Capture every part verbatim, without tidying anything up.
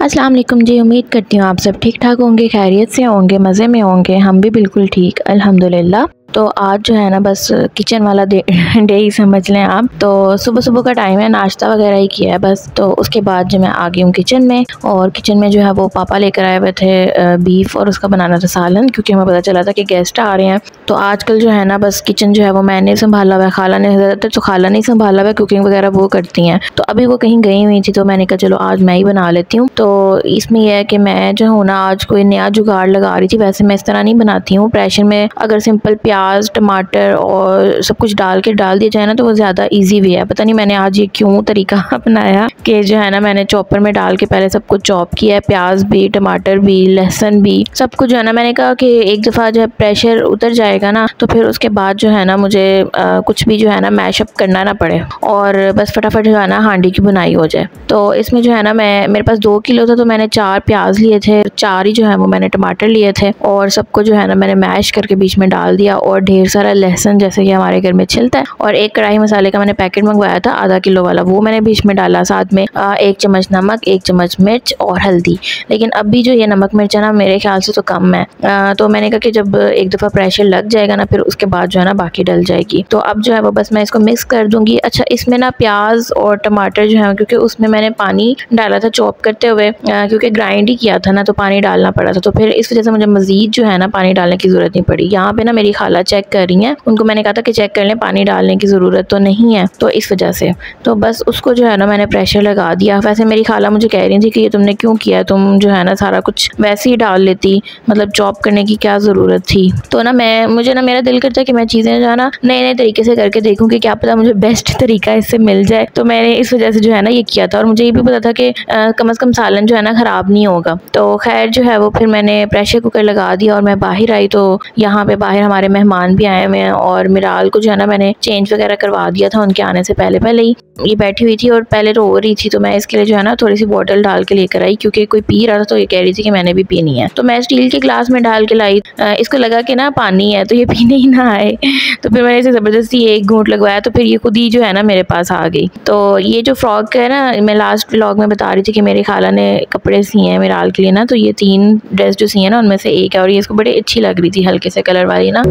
अस्सलाम वालेकुम जी। उम्मीद करती हूँ आप सब ठीक ठाक होंगे, खैरियत से होंगे, मज़े में होंगे। हम भी बिल्कुल ठीक अल्हम्दुलिल्लाह। तो आज जो है ना बस किचन वाला डे डे ही समझ लें आप। तो सुबह सुबह का टाइम है, नाश्ता वगैरह ही किया है बस। तो उसके बाद जो मैं आ गई हूँ किचन में, और किचन में जो है वो पापा लेकर आए हुए थे बीफ और उसका बनाना था सालन, क्योंकि हमें पता चला था कि गेस्ट आ रहे हैं। तो आजकल जो है ना बस किचन जो है वो मैंने संभाला हुआ है, खाला ने ज़्यादातर तो खाला नहीं संभाला हुआ है, कुकिंग वगैरह वो करती हैं। तो अभी वो कहीं गई हुई थी तो मैंने कहा चलो आज मैं ही बना लेती हूँ। तो इसमें यह है कि मैं जो हूँ ना आज कोई नया जुगाड़ लगा रही थी। वैसे मैं इस तरह नहीं बनाती हूँ, प्रेशर में अगर सिंपल प्याज टमाटर और सब कुछ डाल के डाल दिया जाए ना तो वो ज़्यादा इजी वे है। पता नहीं मैंने आज ये क्यों तरीका अपनाया कि जो है ना मैंने चॉपर में डाल के पहले सब कुछ चॉप किया है, प्याज भी टमाटर भी लहसुन भी सब कुछ। जो है ना मैंने कहा कि एक दफ़ा जब प्रेशर उतर जाएगा ना तो फिर उसके बाद जो है ना मुझे आ, कुछ भी जो है ना मैशअप करना ना पड़े और बस फटाफट जो है ना हांडी की बुनाई हो जाए। तो इसमें जो है ना मैं मेरे पास दो किलो था तो मैंने चार प्याज लिए थे, चार ही जो है वो मैंने टमाटर लिए थे, और सबको जो है ना मैंने मैश करके बीच में डाल दिया, और ढेर सारा लहसुन जैसे कि हमारे घर में छिलता है, और एक कढ़ाई मसाले का मैंने पैकेट मंगवाया था आधा किलो वाला, वो मैंने बीच में डाला। साथ में आ, एक चम्मच नमक, एक चम्मच मिर्च और हल्दी। लेकिन अब भी जो ये नमक मिर्च है ना मेरे ख्याल से तो कम है। आ, तो मैंने कहा कि जब एक दफ़ा प्रेशर लग जाएगा ना फिर उसके बाद जो है ना बाकी डल जाएगी। तो अब जो है वो बस मैं इसको मिक्स कर दूंगी। अच्छा, इसमें ना प्याज और टमाटर जो है, क्योंकि उसमें मैंने पानी डाला था चॉप करते हुए, क्योंकि ग्राइंड ही किया था ना तो पानी डालना पड़ा था, तो फिर इस वजह से मुझे मजीद जो है ना पानी डालने की ज़रूरत नहीं पड़ी। यहाँ पे ना मेरी खाला चेक कर रही हैं, उनको मैंने कहा था कि चेक कर लें पानी डालने की ज़रूरत तो नहीं है, तो इस वजह से तो बस उसको जो है ना मैंने प्रेशर लगा दिया। वैसे मेरी खाला मुझे कह रही थी कि ये तुमने क्यों किया, तुम जो है ना सारा कुछ वैसे ही डाल लेती, मतलब चॉप करने की क्या ज़रूरत थी। तो ना मैं मुझे ना मेरा दिल करता है कि मैं चीज़ें जो है ना नए नए तरीके से करके देखूँ कि क्या पता मुझे बेस्ट तरीका इससे मिल जाए। तो मैंने इस वजह से जो है ना ये किया था, और मुझे ये भी पता था कि कम अज़ कम सालन जो है ना ख़राब नहीं होगा। तो खैर जो है वो फिर मैंने प्रेशर कुकर लगा दिया और मैं बाहर आई। तो यहाँ पे बाहर हमारे मेहमान भी आए हुए हैं, और मिराल को जो है ना मैंने चेंज वगैरह करवा दिया था उनके आने से पहले पहले ही। ये बैठी हुई थी और पहले रो रही थी, तो मैं इसके लिए जो है ना थोड़ी सी बोतल डाल के लेकर आई, क्योंकि कोई पी रहा था तो ये कह रही थी कि मैंने भी पीनी है। तो मैं स्टील के ग्लास में डाल के लाई। इसको लगा कि ना पानी है तो ये पीने ही ना आए, तो फिर मैंने इसे ज़बरदस्ती एक घूंट लगवाया, तो फिर ये खुद ही जो है ना मेरे पास आ गई। तो ये जो फ्रॉक है ना, मैं लास्ट व्लॉग में बता रही थी कि मेरी खाला ने कपड़े सिए हैं मिराल के लिए ना, तो ये तीन ड्रेस जो सी है ना उनमें से एक है, और ये इसको बड़ी अच्छी लग रही थी हल्के से कलर वाली ना।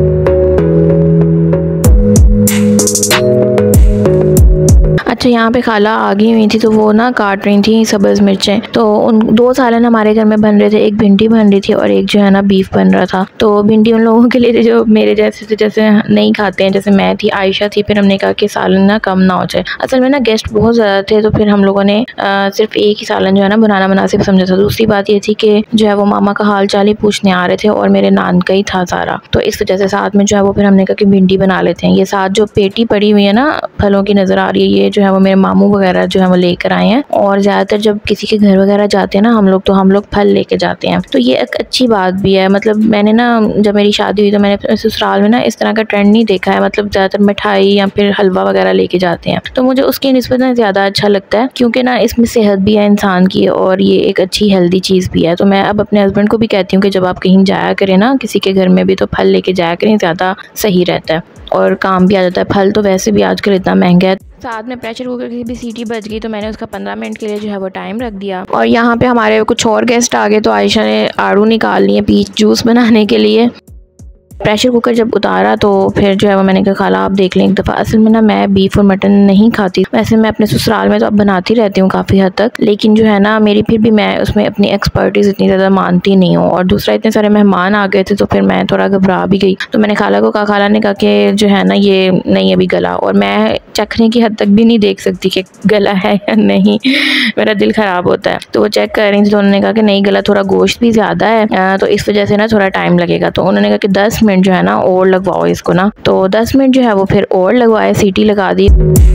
अच्छा, यहाँ पे खाला आ गई हुई थी तो वो ना काट रही थी सब्ज़ मिर्चें। तो उन दो सालन हमारे घर में बन रहे थे, एक भिंडी बन रही थी और एक जो है ना बीफ बन रहा था। तो भिंडी उन लोगों के लिए थी जो मेरे जैसे थे, जैसे नहीं खाते हैं, जैसे मैं थी, आयशा थी। फिर हमने कहा कि सालन ना कम ना हो जाए। असल में ना गेस्ट बहुत ज़्यादा थे, तो फिर हम लोगों ने आ, सिर्फ एक ही सालन जो है ना बनाना मुनासिब समझा था। दूसरी बात ये थी कि जो है वो मामा का हाल चाल ही पूछने आ रहे थे, और मेरे नान का ही था सारा, तो इस वजह से साथ में जो है वो फिर हमने कहा कि भिंडी बना लेते हैं। ये साथ जो पेटी पड़ी हुई है ना फलों की नज़र आ रही है, ये जो है वो मेरे मामू वगैरह जो है वो लेकर आए हैं। और ज़्यादातर जब किसी के घर वगैरह जाते हैं ना हम लोग, तो हम लोग फल लेके जाते हैं, तो ये एक अच्छी बात भी है। मतलब मैंने ना जब मेरी शादी हुई तो मैंने ससुराल में ना इस तरह का ट्रेंड नहीं देखा है, मतलब ज़्यादातर मिठाई या फिर हलवा वगैरह लेके जाते हैं, तो मुझे उसकी निस्बत ना ज़्यादा अच्छा लगता है, क्योंकि ना इसमें सेहत भी है इंसान की और ये एक अच्छी हेल्दी चीज़ भी है। तो मैं अब अपने हस्बैंड को भी कहती हूँ कि जब आप कहीं जाया करें ना किसी के घर में भी, तो फल लेके जाया करें, ज़्यादा सही रहता है और काम भी आ जाता है। फल तो वैसे भी आजकल इतना महंगा है। साथ में प्रेशर कुकर की भी सीटी बज गई, तो मैंने उसका पंद्रह मिनट के लिए जो है वो टाइम रख दिया। और यहाँ पे हमारे कुछ और गेस्ट आ गए, तो आयशा ने आड़ू निकाल लिए पीच जूस बनाने के लिए। प्रेशर कुकर जब उतारा तो फिर जो है वो मैंने कहा खाला आप देख लें एक दफ़ा। असल में ना मैं बीफ और मटन नहीं खाती, वैसे मैं अपने ससुराल में तो अब बनाती रहती हूँ काफ़ी हद तक, लेकिन जो है ना मेरी फिर भी मैं उसमें अपनी एक्सपर्टीज़ इतनी ज़्यादा मानती नहीं हूँ। और दूसरा इतने सारे मेहमान आ गए थे तो फिर मैं थोड़ा घबरा भी गई। तो मैंने खाला को कहा, खाला ने कहा कि जो है ना ये नहीं अभी गला, और मैं चखने की हद तक भी नहीं देख सकती कि गला है या नहीं, मेरा दिल ख़राब होता है। तो वो चेक कर रही थी, तो उन्होंने कहा कि नहीं गला, थोड़ा गोश्त भी ज़्यादा है तो इस वजह से ना थोड़ा टाइम लगेगा। तो उन्होंने कहा कि दस मिनट जो है ना और लगवाओ इसको ना, तो दस मिनट जो है वो फिर और लगवाए, सीटी लगा दी।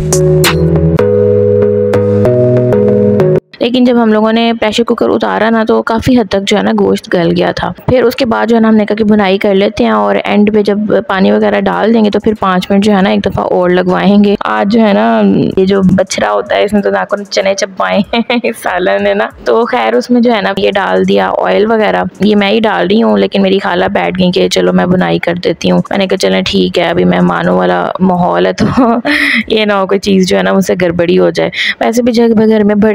लेकिन जब हम लोगों ने प्रेशर कुकर उतारा ना तो काफ़ी हद तक जो है ना गोश्त गल गया था। फिर उसके बाद जो है ना हमने कहा कि बुनाई कर लेते हैं, और एंड पे जब पानी वगैरह डाल देंगे तो फिर पाँच मिनट जो है ना एक दफ़ा और लगवाएंगे। आज जो है ना ये जो बछड़ा होता है इसने तो नाखून चने चबाए हैं सालन है ना, तो खैर उसमें जो है ना ये डाल दिया ऑयल वगैरह, ये मैं ही डाल रही हूँ, लेकिन मेरी खाला बैठ गई कि चलो मैं बुनाई कर देती हूँ। मैंने कहा चलें ठीक है, अभी मेहमानों वाला माहौल है तो ये ना हो कोई चीज़ जो है ना मुझसे गड़बड़ी हो जाए। वैसे भी जब घर में बड़े मौजूद हो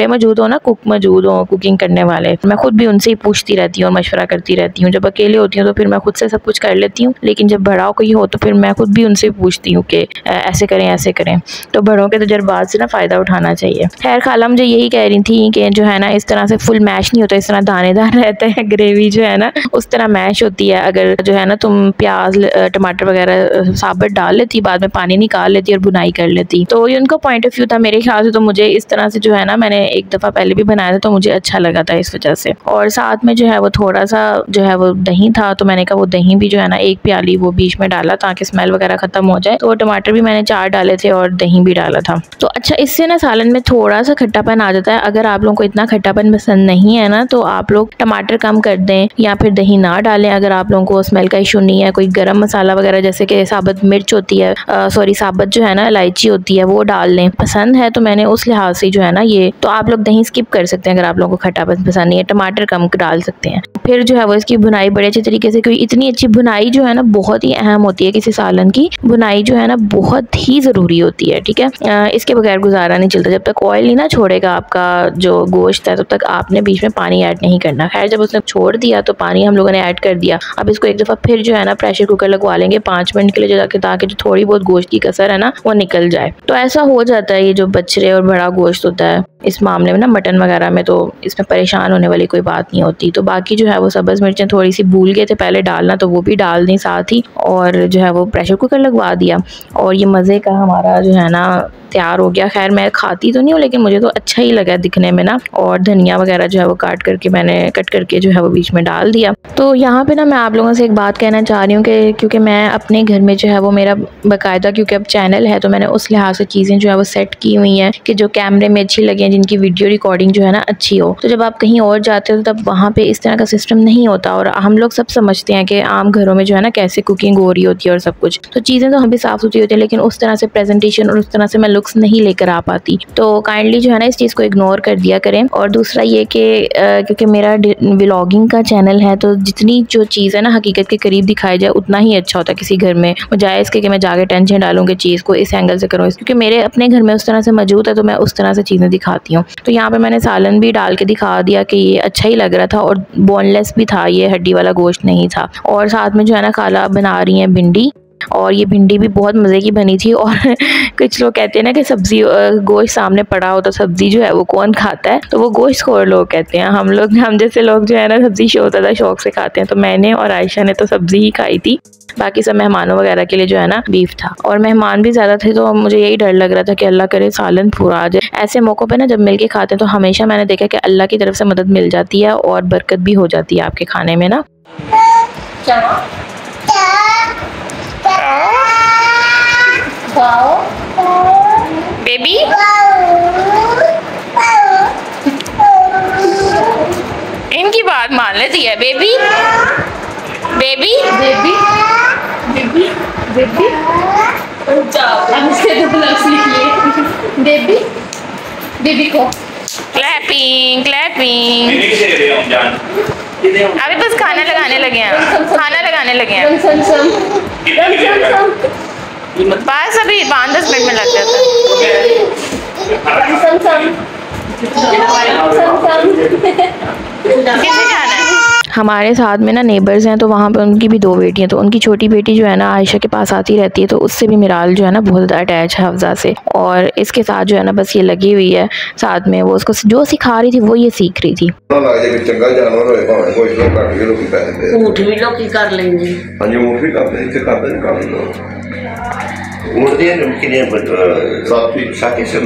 ना कुक मौजूद हो, कुकिंग करने वाले। मैं खुद भी उनसे ही पूछती रहती हूँ और मशवरा करती रहती हूँ। जब अकेले होती हूँ तो फिर मैं खुद से सब कुछ कर लेती हूँ, लेकिन जब बड़ा कोई हो तो फिर मैं खुद भी उनसे पूछती हूँ कि ऐसे करें ऐसे करें। तो बड़ों के तजर्बात से ना फ़ायदा उठाना चाहिए। खैर खाला मुझे यही कह रही थी कि जो है ना इस तरह से फुल मैश नहीं होता, इस तरह दानेदार रहता है, ग्रेवी जो है ना उस तरह मैश होती है। अगर जो है ना तुम प्याज टमाटर वगैरह साबुत डाल लेती, बाद में पानी निकाल लेती और बुनाई कर लेती। तो ये उनका पॉइंट ऑफ व्यू था। मेरे ख्याल से तो मुझे इस तरह से जो है ना, मैंने एक दफ़ा पहले भी बनाया था तो मुझे अच्छा लगा था इस वजह से। और साथ में जो है वो थोड़ा सा जो है वो दही था, तो मैंने कहा वो दही भी जो है ना एक प्याली वो बीच में डाला ताकि स्मेल वगैरह ख़त्म हो जाए। तो टमाटर भी मैंने चार डाले थे और दही भी डाला था। तो अच्छा, इससे ना सालन में थोड़ा सा खट्टापन आ जाता है। अगर आप लोगों को इतना खट्टापन पसंद नहीं है ना तो आप लोग टमाटर कम कर दें या फिर दही ना डालें। अगर आप लोगों को स्मेल का इशू नहीं है, कोई गरम मसाला वगैरह जैसे कि साबुत मिर्च होती है, सॉरी साबुत जो है ना इलायची होती है वो डाल लें। पसंद है तो मैंने उस लिहाज से जो है ना ये, तो आप लोग दही स्किप कर सकते हैं अगर आप लोगों को खट्टापन पसंद नहीं है, टमाटर कम डाल सकते हैं। फिर जो है वो इसकी बुनाई बड़े अच्छे तरीके से, क्योंकि इतनी अच्छी बुनाई जो है ना बहुत ही अहम होती है। किसी सालन की बुनाई जो है ना बहुत ही ज़रूरी होती है, ठीक है। इसके बगैर गुजारा नहीं चलता। जब तक ऑयल नहीं ना छोड़ेगा आपका जो गोश्त है तब तक आपने बीच में पानी ऐड नहीं करना। खैर जब उसने छोड़ दिया तो पानी हम लोगों ने ऐड कर दिया। अब इसको एक दफ़ा फिर जो है ना प्रेशर कुकर लगवा लेंगे पाँच मिनट के लिए, जाके ताकि जो थोड़ी बहुत गोश्त की कसर है ना वो निकल जाए। तो ऐसा हो जाता है ये जो बछड़े और बड़ा गोश्त होता है इस मामले में ना, मटन वगैरह में, तो इसमें परेशान होने वाली कोई बात नहीं होती। तो बाकी जो है वो सब्ज़ मिर्चें थोड़ी सी भूल गए थे पहले डालना, तो वो भी डाल दी साथ ही, और जो है वो प्रेशर कुकर लगवा दिया और ये मज़े का हमारा जो है ना तैयार हो गया। खैर मैं खाती तो नहीं हूँ लेकिन मुझे तो अच्छा ही लगा दिखने में ना। और धनिया वगैरह जो है वो काट करके मैंने कट करके जो है वो बीच में डाल दिया। तो यहाँ पे ना मैं आप लोगों से एक बात कहना चाह रही हूँ कि क्योंकि मैं अपने घर में जो है वो मेरा बाकायदा, क्योंकि अब चैनल है तो मैंने उस लिहाज से चीज़ें जो है वो सेट की हुई हैं कि जो कैमरे में अच्छी लगे, जिनकी वीडियो रिकॉर्डिंग जो है ना अच्छी हो। तो जब आप कहीं और जाते हो तब वहाँ पे इस तरह का सिस्टम नहीं होता, और हम लोग सब समझते हैं कि आम घरों में जो है ना कैसे कुकिंग हो रही होती है और सब कुछ। तो चीज़ें तो हम भी साफ़ सुथरी होती है लेकिन उस तरह से प्रेजेंटेशन और उस तरह से मैं लुक्स नहीं लेकर आ पाती। तो काइंडली जो है ना इस चीज़ को इग्नोर कर दिया करें। और दूसरा ये कि क्योंकि मेरा व्लॉगिंग का चैनल है तो जितनी जो चीज़ है ना हकीकत के करीब दिखाई जाए उतना ही अच्छा होता है किसी घर में, बजाय इसके कि मैं जाके टेंशन डालूंगी चीज़ को इस एंगल से करूँ, क्योंकि मेरे अपने घर में उस तरह से मौजूद है तो मैं उस तरह से चीज़ें दिखाती हूँ। तो यहाँ पे मैंने सालन भी डाल के दिखा दिया कि ये अच्छा ही लग रहा था और बोनलेस भी था, ये हड्डी वाला गोश्त नहीं था। और साथ में जो है ना खाला बना रही हैं भिंडी, और ये भिंडी भी बहुत मज़े की बनी थी। और कुछ लोग कहते हैं ना कि सब्ज़ी गोश्त सामने पड़ा हो तो सब्ज़ी जो है वो कौन खाता है, तो वो गोश्त खोर लोग कहते हैं। हम लोग हम जैसे लोग जो है ना सब्ज़ी शो ज़्यादा शौक से खाते हैं। तो मैंने और आयशा ने तो सब्ज़ी ही खाई थी, बाकी सब मेहमानों वगैरह के लिए जो है ना बीफ था। और मेहमान भी ज़्यादा थे तो मुझे यही डर लग रहा था कि अल्लाह करे सालन पूरा आ जाए। ऐसे मौक़ों पे ना जब मिल के खाते हैं तो हमेशा मैंने देखा कि अल्लाह की तरफ से मदद मिल जाती है और बरकत भी हो जाती है आपके खाने में ना। बेबी इनकी बात मान लेती है। Baby baby baby baby baby baby baby को क्लैपिंग क्लैपिंग। अभी बस खाना लगाने लगे हैं, खाना लगाने लगे हैं बस, अभी पाँच दस मिनट में लग जाता किसे जाना है? हमारे साथ में ना नेबर्स हैं तो वहाँ पे उनकी भी दो बेटियाँ, तो उनकी छोटी बेटी जो है ना आयशा के पास आती रहती है, तो उससे भी मिराल जो है ना बहुत ज़्यादा अटैच है हफ्जा से। और इसके साथ जो है ना बस ये लगी हुई है साथ में, वो उसको जो सिखा रही थी वो ये सीख रही थी। ऊँट भी लोग कर लेंगे, ऊँट भी कर लेंगे, साथी से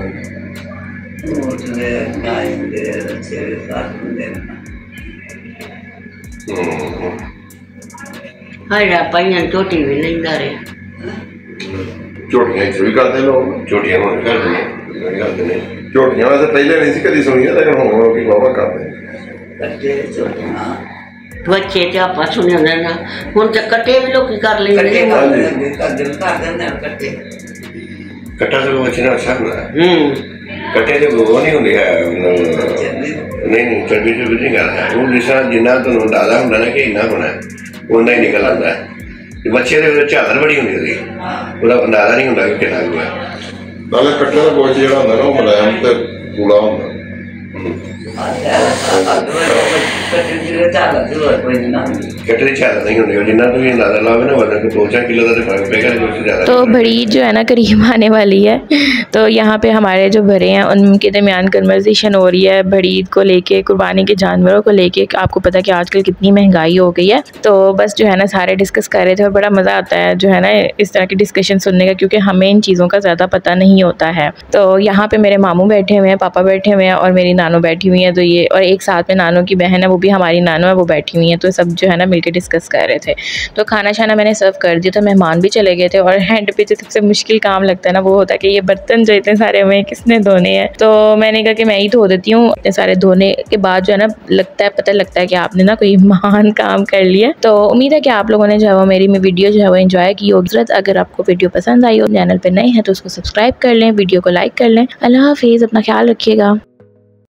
हरा पाइयां चोटी भी नहीं दारे, चोटियां भी करते लोग, चोटियां में करते हैं करते हैं चोटियां वैसे पहले नहीं सी कभी सुनी लेकिन हम लोग की बाबा करते हैं कट्टे चोटियां बच्चे ते आपा सुने ना हुन ते कट्टे भी लोग कर लेंगे, कर देन कर देन कट्टे कट्टा से बच्चे ना अच्छा है। हम्म कट्टे से वो नहीं होंगे नहीं नहीं चर्बी से कुछ नहीं करता है वो जिस जिन्ना तो अंदाजा होता ना कि इन्ना होना है उन्ना ही निकल आता है। बच्चे के झालर बड़ी होंगी थी पूरा अंदाजा नहीं होता कि कितना हुआ है। नाले कट्टे का गोश्त जो होता है ना वो मुलायम ते कूड़ा होता है, तो बड़ी जो है ना करीब आने वाली है, तो यहाँ पे हमारे जो बड़े हैं उनके दरमियान कन्वर्सेशन हो रही है बड़ी ईद को लेके, कुर्बानी के जानवरों को लेके। आपको पता है कि आजकल कितनी महंगाई हो गई है, तो बस जो है ना सारे डिस्कस कर रहे थे और बड़ा मज़ा आता है जो है ना इस तरह की डिस्कशन सुनने का, क्योंकि हमें इन चीज़ों का ज़्यादा पता नहीं होता है। तो यहाँ पे मेरे मामू बैठे हुए हैं, पापा बैठे हुए हैं और मेरी नानू बैठी हुई हैं, तो ये और एक साथ में नानू की बहन है, वो भी हमारी नानू है, वो बैठी हुई हैं। तो सब जो है ना मिलके डिस्कस कर रहे थे। तो खाना शाना मैंने सर्व कर दिया था, मेहमान भी चले गए थे। और हैंड पे जो सबसे मुश्किल काम लगता है ना वो होता है कि ये बर्तन जो इतने सारे हमें किसने धोने हैं। तो मैंने कहा कि मैं ही धो देती हूँ। इतने सारे धोने के बाद जो है ना लगता है पता लगता है कि आपने ना कोई महान काम कर लिया। तो उम्मीद है कि आप लोगों ने जो है वो मेरी वीडियो जो है वो एंजॉय की होगी। अगर आपको वीडियो पसंद आई हो, चैनल पर नए हैं तो उसको सब्सक्राइब कर लें, वीडियो को लाइक कर लें। अल्लाह हाफिज़, अपना ख्याल रखिएगा।